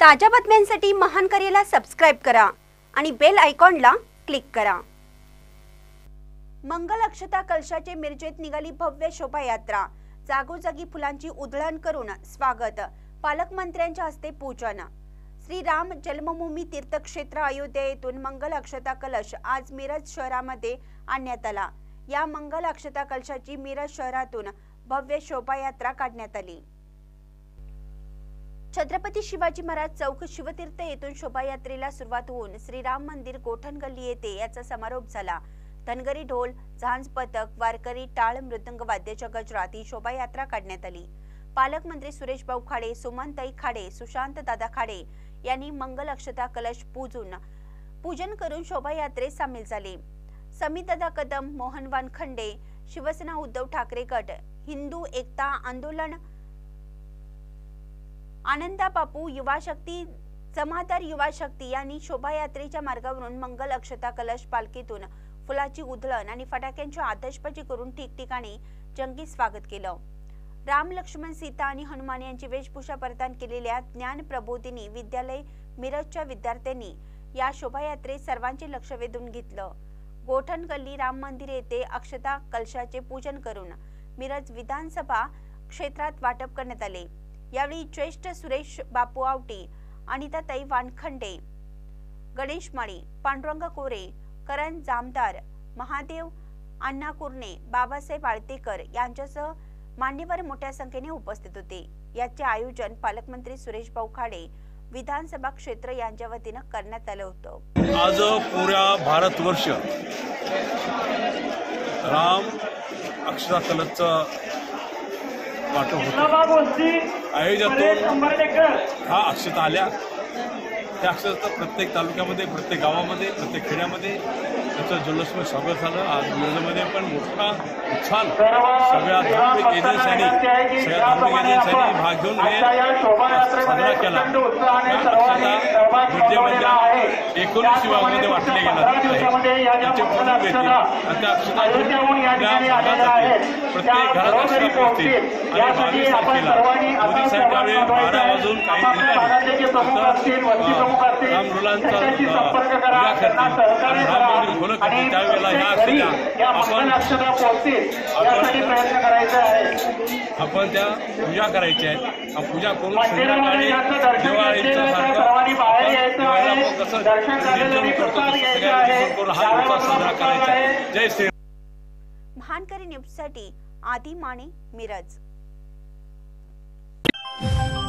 ताज्या बातम्यांसाठी महान करेला सबस्क्राइब करा आणि बेल आयकॉनला क्लिक करा। मंगल अक्षता कलशाचे मिरजेत निघाली भव्य शोभायात्रा। जागोजागी फुलांची उधळण करून स्वागत। पालकमंत्र्यांच्या हस्ते पूजन। श्री राम जन्मभूमी तीर्थक्षेत्र अयोध्या येथून मंगल अक्षता कलश आज मिरज शहरामध्ये आणण्यात आला। या मंगल अक्षता कलशाची मिरज शहरातून भव्य शोभायात्रा काढण्यात आली। छत्रपती शिवाजी महाराज चौक शिवतीर्थ येथून शोभायात्रेला सुरुवात होऊन श्रीराम मंदिर गोठण गल्ली येथे याचा समारोप झाला। धनगरी ढोल झांज पथक वारकरी टाळ मृदंग वाद्याच्या गजरात ही शोभायात्रा काढण्यात आली। पालकमंत्री सुरेश भाऊ खाडे, सुमनताई खाडे, सुशांत दादा खाडे यांनी मंगल अक्षता कलश पूजन करून शोभायात्रेत सामील झाले। समित दादा कदम, मोहन वानखंडे, शिवसेना उद्धव ठाकरे गट, हिंदू एकता आंदोलन, आनंदा बापू युवा शक्ती, जमादार युवा शक्ती यांनी शोभायात्रेच्या मार्गावरून मंगल अक्षता कलश पालखीतून फुलाची उधळण आणि फटाक्यांची आतषबाजी करून ठिकठिकाणी जंगी स्वागत केलं। राम लक्ष्मण सीता आणि हनुमान यांची वेशभूषा परिधान केलेल्या ज्ञान प्रबोधिनी विद्यालय मिरजच्या विद्यार्थ्यांनी या शोभायात्रेत सर्वांचे लक्ष वेधून घेतलं। गोठण गल्ली राम मंदिर येथे अक्षता कलशाचे पूजन करून मिरज विधानसभा क्षेत्रात वाटप करण्यात आले। यावेळी ज्येष्ठ सुरेश बापू आवटी, अनिताताई वानखंडे, गणेश माळी, पांडुरंग कोरे, करण जामदार, महादेव अण्णा कुर्णे, बाबासाहेब आळतेकर यांच्यासह मान्यवर मोठ्या संख्येने उपस्थित होते। याचे आयोजन पालकमंत्री सुरेश भाऊ खाडे विधानसभा क्षेत्र यांच्या वतीने करण्यात आलं होतं। आज पुऱ्या भारतवर्ष राम अक्षता कलशचं वाटप होतं। अयोध्येतून हा अक्षता आल्या, त्या अक्षता प्रत्येक तालुक्यामध्ये, प्रत्येक गावामध्ये, प्रत्येक खेड्यामध्ये त्याचं जल्लोषमय स्वागत झालं। आज मिरजमध्ये पण मोठा उत्साह सगळ्या धार्मिक एजन्सींनी भाग घेऊन साजरा केला। मिरजेमधल्या 19 विभागामध्ये वाटले गेला त्याचे पूर्ण घेतील आणि त्या अक्षता प्रत्येक घरात अक्षता पोहोचतील आणि 22 तारखेला मोदी साहेब त्यावेळी 12 वाजून काही राम रुलांचा पूजा करतील आणि राम मंदिर करतील। त्यावेळेला ह्या आपण त्या पूजा करायची आहे। पूजा करून संध्याकाळी दिवाळीच्या साजरा करायचा आहे। जय श्री महानकरी न्यूज साठी आदी माने, मिरज।